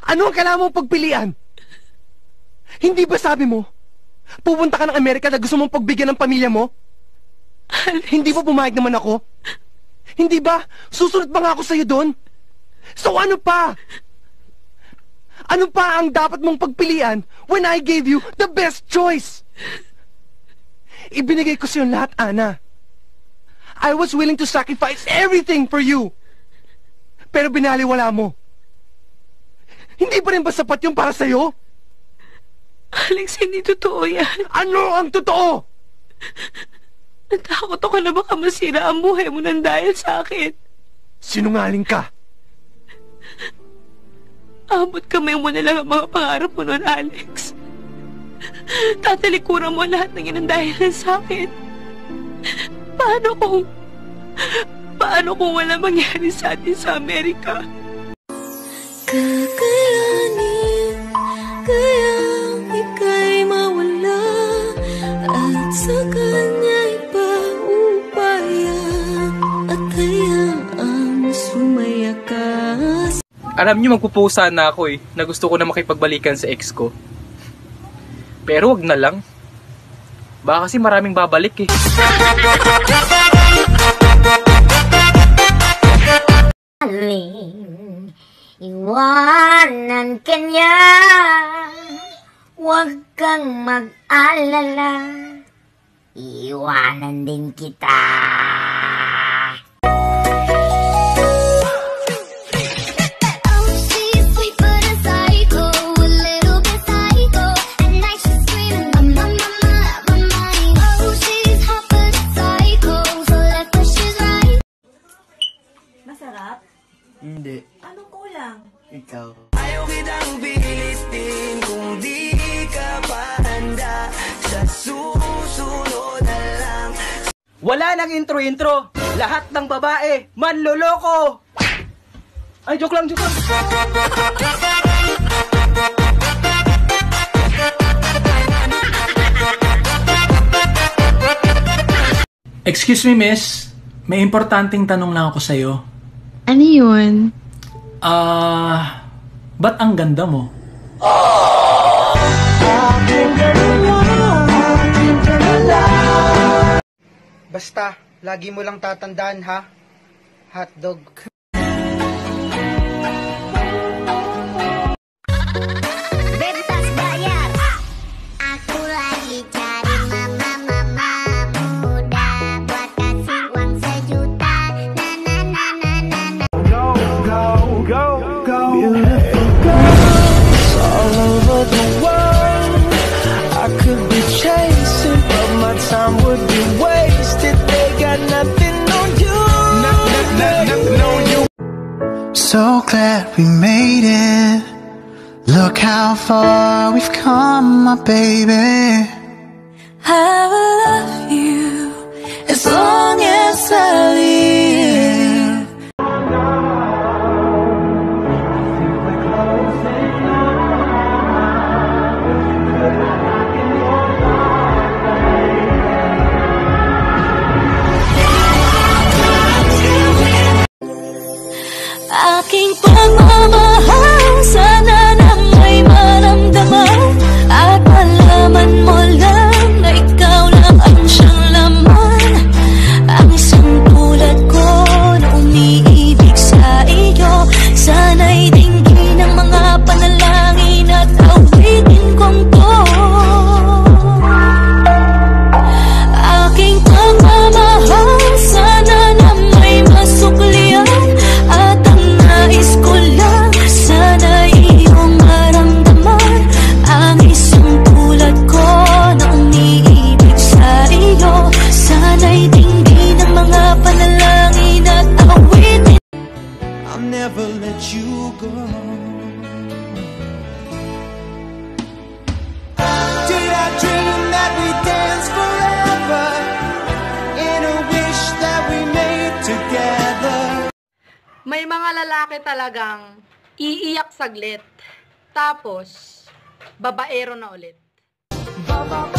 Ano ang kailangan mong pagpilian? Hindi ba sabi mo, pupunta ka ng Amerika na gusto mong pagbigyan ng pamilya mo? Alex. Hindi ba pumayag naman ako? Hindi ba? Susunod ba nga ako sa'yo doon? So ano pa? Ano pa ang dapat mong pagpilian when I gave you the best choice? Ibinigay ko sa'yo lahat, Ana. I was willing to sacrifice everything for you. Pero binaliwala mo. Hindi pa rin ba sapat yung para sa'yo? Alex, hindi totoo yan. Ano ang totoo? Natakot ako na baka masira ang buhay mo nang dahil sa akin. Sinungaling ka. Abot kamay mo na lang ang mga pangarap mo noon, Alex. Tatalikuran mo lahat ng yan ang dahilan sa akin. Paano kung wala mangyari sa atin sa Amerika? Kakayanin, kaya ika'y mawala at sa kanya ipaupaya at hayaang sumaya ka. Alam niyo, magpupusa na ako na gusto ko na makipagbalikan sa ex ko. Pero wag na lang. Baka kasi maraming babalik Aling iwanan ka niya, huwag kang mag-alala, iwanan din kita. Masarap? Hindi. Anong kulang? Ikaw. Ayaw kitang pilitin kung di ka pa handa. Sa susunod na lang. Wala nang intro-intro. Lahat ng babae, manloloko. Ay, joke lang. Excuse me, miss. May importanteng tanong lang ako sa'yo. Ano yun? Ba't ang ganda mo? Basta, lagi mo lang tatandaan ha. Hotdog. Bebas bayar. Aku lagi cari mama muda buat kasih uang sejuta. Na na na na na na. Go, beautiful girls all over the world. I could be chasing, but my time would be wasted. They got nothing on you. Nothing on you. So glad we made it. Look how far we've come, my baby. I will love you as long as I live. Aking pagmamahal, sana na may maramdaman at malaman mo lang na ikaw lang ang siyang laman. Ang isang tulad ko na umiibig sa iyo, sana'y dinggin ng mga panalangin at awitin kong to. Aking pagmamahal, sana na may masuklian at ang nais ko lang, sana iyong maramdaman. Ang isang tulad ko na umiibig sa iyo, sana'y dinggin ng mga panalangin at awitin. I'll never let you go. Did I dream that we dance forever in a wish that we made together? May mga lalaki talagang iiyak saglit, tapos babaero na ulit.